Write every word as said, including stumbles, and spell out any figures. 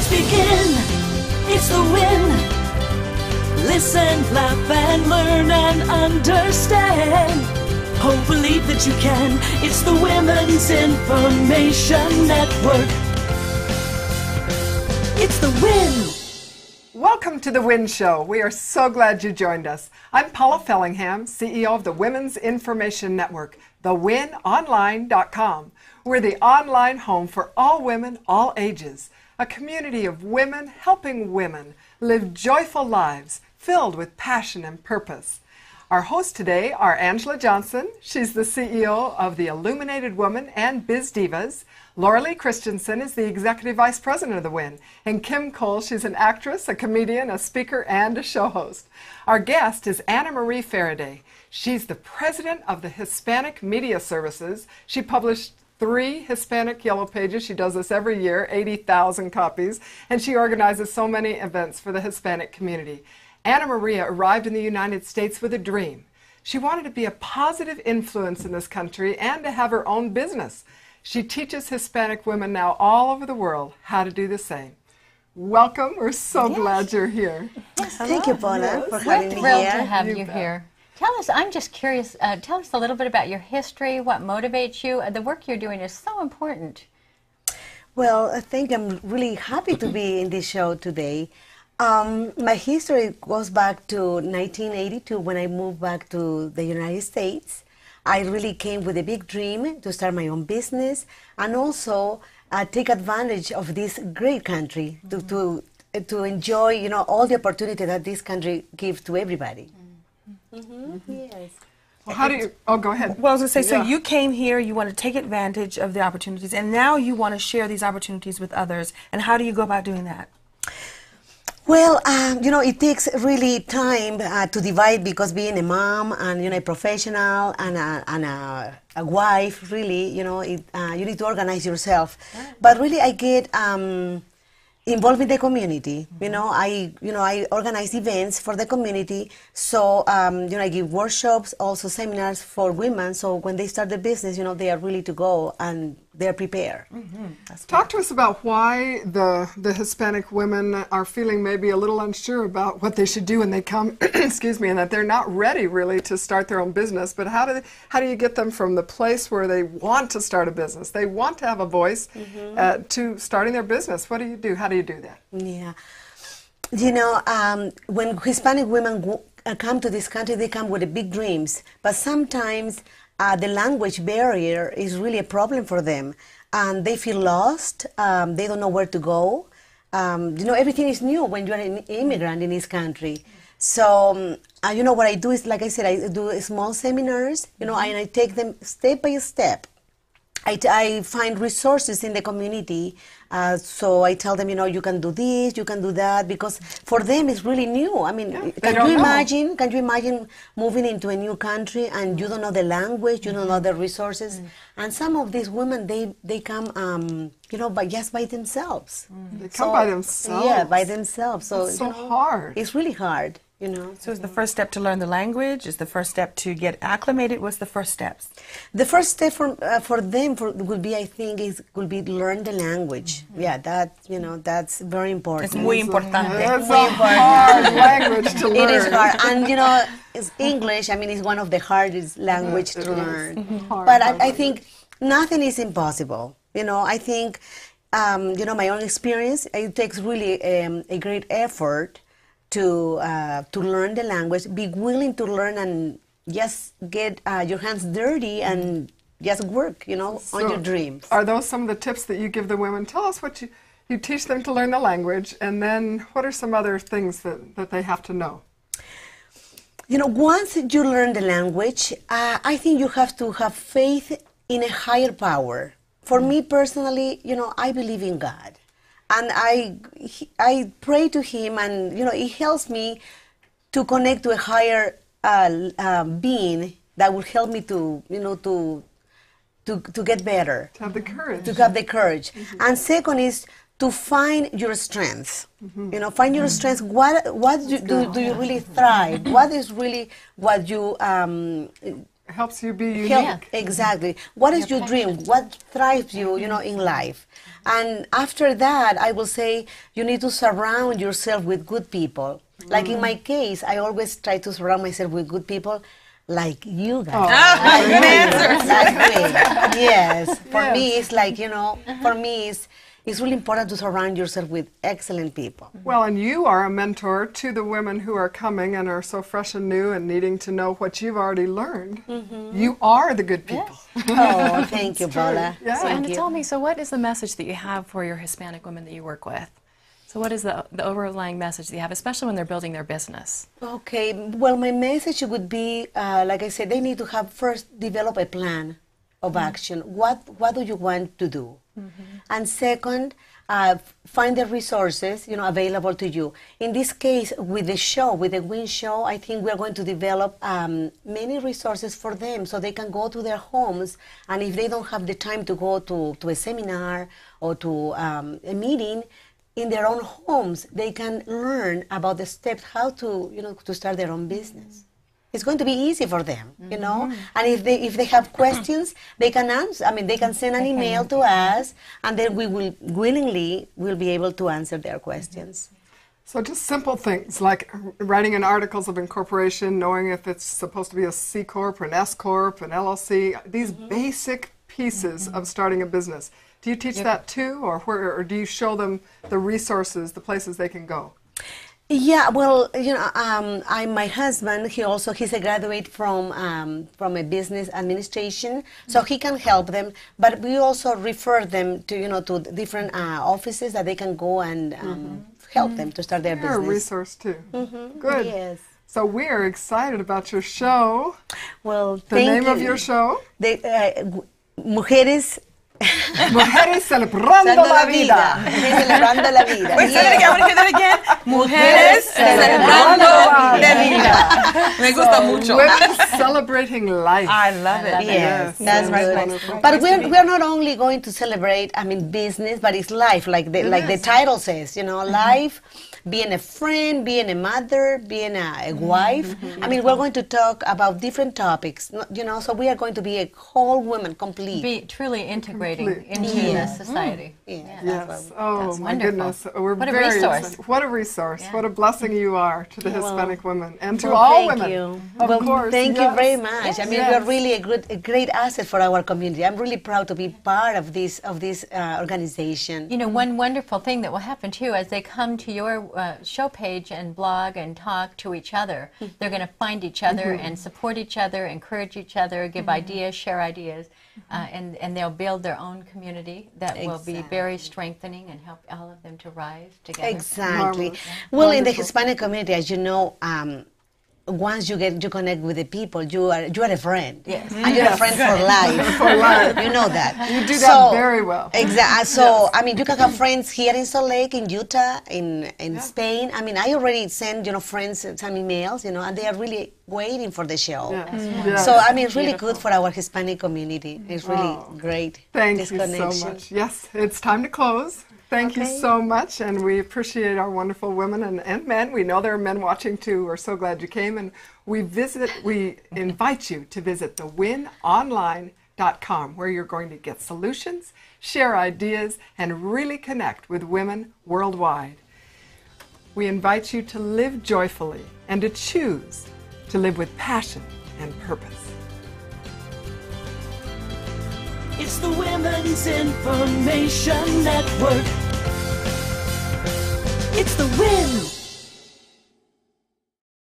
Let's begin. It's the win. Listen, laugh, and learn and understand. Hope, believe that you can. It's the Women's Information Network. It's the win. Welcome to the Win Show. We are so glad you joined us. I'm Paula Fellingham, C E O of the Women's Information Network, the win online dot com. We're the online home for all women, all ages. A community of women helping women live joyful lives filled with passion and purpose. Our hosts today are Angela Johnson. She's the C E O of the Illuminated Woman and Biz Divas. Lauralee Christiansen is the Executive Vice President of the Win. And Kim Cole, she's an actress, a comedian, a speaker, and a show host. Our guest is Anna-Maria Fereday. She's the President of the Hispanic Media Services. She published three Hispanic Yellow Pages. She does this every year, eighty thousand copies, and she organizes so many events for the Hispanic community. Anna-Maria arrived in the United States with a dream. She wanted to be a positive influence in this country and to have her own business. She teaches Hispanic women now all over the world how to do the same. Welcome. We're so yes. glad you're here. Yes, thank you, Paula, yes. for having me We're thrilled here. to have you, You here. Tell us, I'm just curious, uh, tell us a little bit about your history, what motivates you. Uh, the work you're doing is so important. Well, I think I'm really happy to be in this show today. Um, my history goes back to nineteen eighty-two when I moved back to the United States. I really came with a big dream to start my own business and also uh, take advantage of this great country to, to, to enjoy, you know, all the opportunity that this country gives to everybody. Mm-hmm. Yes. Well, how do you, oh, go ahead. Well, I was going to say, so Yeah. you came here, you want to take advantage of the opportunities, and now you want to share these opportunities with others. And how do you go about doing that? Well, um, you know, it takes really time uh, to divide because being a mom and, you know, a professional and a, and a, a wife, really, you know, it, uh, you need to organize yourself. But really, I get um, involved in the community. You know, I, you know, I organize events for the community. So, um, you know, I give workshops, also seminars for women. So when they start the business, you know, they are ready to go and they're prepared. Mm-hmm. Talk to us about why the the Hispanic women are feeling maybe a little unsure about what they should do when they come, excuse me, and that they're not ready really to start their own business. But how do they, how do you get them from the place where they want to start a business, they want to have a voice, mm-hmm. uh, to starting their business? What do you do? How do you do that? Yeah, you know, um, when Hispanic women w uh, come to this country, they come with the big dreams, but sometimes Uh, the language barrier is really a problem for them, and they feel lost. Um, they don't know where to go. Um, you know, everything is new when you're an immigrant in this country. So, um, uh, you know, what I do is, like I said, I do small seminars, you know, and I take them step by step. I, I find resources in the community, uh, so I tell them, you know, you can do this, you can do that, because for them it's really new. I mean, yeah, can you know. imagine? Can you imagine moving into a new country and you don't know the language, you don't know the resources, mm. and some of these women they they come, um, you know, by just by themselves. Mm. They come so, by themselves. Yeah, by themselves. So it's so you know, hard. It's really hard. You know. So is the first step to learn the language? Is the first step to get acclimated? What's the first steps? The first step for uh, for them for, would be, I think, is would be learn the language. Mm-hmm. Yeah, that you know that's very important. It's muy importante. It's muy a hard language to learn. It is hard, and you know, it's English. I mean, it's one of the hardest language yeah, to is. learn. Mm-hmm. hard, But hard I, I think nothing is impossible. You know, I think um, you know my own experience. It takes really um, a great effort to uh, to learn the language, be willing to learn and just get uh, your hands dirty and just work, you know, so on your dreams. Are those some of the tips that you give the women? Tell us what you, you teach them to learn the language, and then what are some other things that, that they have to know? You know, once you learn the language, uh, I think you have to have faith in a higher power. For mm. me personally, you know, I believe in God. And I, he, I pray to Him, and you know, it helps me to connect to a higher uh, uh, being that will help me to, you know, to, to, to get better. To have the courage. To have the courage. Mm-hmm. And second is to find your strengths. Mm-hmm. You know, find your strengths. What, what do, do, do you really thrive? What is really what you um, helps you be unique. Help, exactly. What is your dream? What thrives you, you know, in life? And after that, I will say you need to surround yourself with good people. Mm. Like in my case, I always try to surround myself with good people, like you guys. Oh, like good me, answer. like me. Yes. For Yes. me, it's like, you know, for me, it's, it's really important to surround yourself with excellent people. Well, and you are a mentor to the women who are coming and are so fresh and new and needing to know what you've already learned. Mm-hmm. You are the good people. Yes. Oh, thank you, Paula. Yeah. So, Thank Anna, you. tell me, so what is the message that you have for your Hispanic women that you work with? So what is the, the overlying message that you have, especially when they're building their business? Okay, well, my message would be, uh, like I said, they need to have first develop a plan of mm-hmm. action. What, what do you want to do? Mm-hmm. And second, uh, find the resources, you know, available to you. In this case, with the show, with the WIN show, I think we're going to develop um, many resources for them so they can go to their homes, and if they don't have the time to go to, to a seminar or to um, a meeting, in their own homes, they can learn about the steps how to, you know, to start their own business. It's going to be easy for them, you know. Mm-hmm. And if they if they have questions, they can answer. I mean, they can send an email to us, and then we will willingly will be able to answer their questions. So just simple things like writing in articles of incorporation, knowing if it's supposed to be a C Corp or an S Corp, an L L C. These mm-hmm. basic pieces mm-hmm. of starting a business. Do you teach yep. that too, or where, or do you show them the resources, the places they can go? Yeah, well, you know, um, I my husband, he also he's a graduate from um, from a business administration, so he can help them. But we also refer them to you know to different uh, offices that they can go and um, mm-hmm. help mm-hmm. them to start their You're business. a resource too. Mm-hmm. Good. Yes. So we are excited about your show. Well, the thank name you. of your show? The, uh, Mujeres. Mujeres celebrando la vida. Mujeres celebrando la vida. Wait, say that again. I want to hear that again. Mujeres celebrando la vida. Me gusta mucho. Women celebrating life. I love it. Yes, Yes, that's that's right. wonderful. But we're we're not only going to celebrate, I mean, business, but it's life, like the like the title says. You know, life. Being a friend, being a mother, being a, a wife. Mm-hmm. I mean, we're going to talk about different topics, you know, so we are going to be a whole woman, complete. Be truly integrating Complete. into Yeah. the society. Mm. Yeah, Yeah. Yes. that's what- Oh, That's my wonderful. goodness. We're What a very resource. excited. What a resource. Yeah. What a blessing you are to the Well, Hispanic women and to well, all thank women. you. Of well, course. thank yes. you very much. I mean, Yes. we're really a good, a great asset for our community. I'm really proud to be part of this of this uh, organization. You know, one wonderful thing that will happen too, as they come to your uh, show page and blog and talk to each other, they're going to find each other Mm-hmm. and support each other, encourage each other, give Mm-hmm. ideas, share ideas, uh, and, and they'll build their own community that will be very strengthening and help all of them to rise together. Exactly. Marvelous. Well, in the Wonderful. Hispanic community, as you know, um, once you get you connect with the people, you are you are a friend. Yes. And you're a Yes. friend for life. For life. You know that. You do that very well. Exactly. So I mean, you can have friends here in Salt Lake, in Utah, in in Yeah. Spain. I mean, I already send you know friends some emails, you know, and they are really waiting for the show. Yes. Yes. So I mean, it's really good for our Hispanic community. It's really Oh. great. Thank this you so connection. much. Yes, it's time to close. Thank you Okay. so much, and we appreciate our wonderful women and, and men. We know there are men watching too. We're so glad you came, and we visit. We invite you to visit the win online dot com, where you're going to get solutions, share ideas, and really connect with women worldwide. We invite you to live joyfully and to choose to live with passion and purpose. It's the Women's Information Network.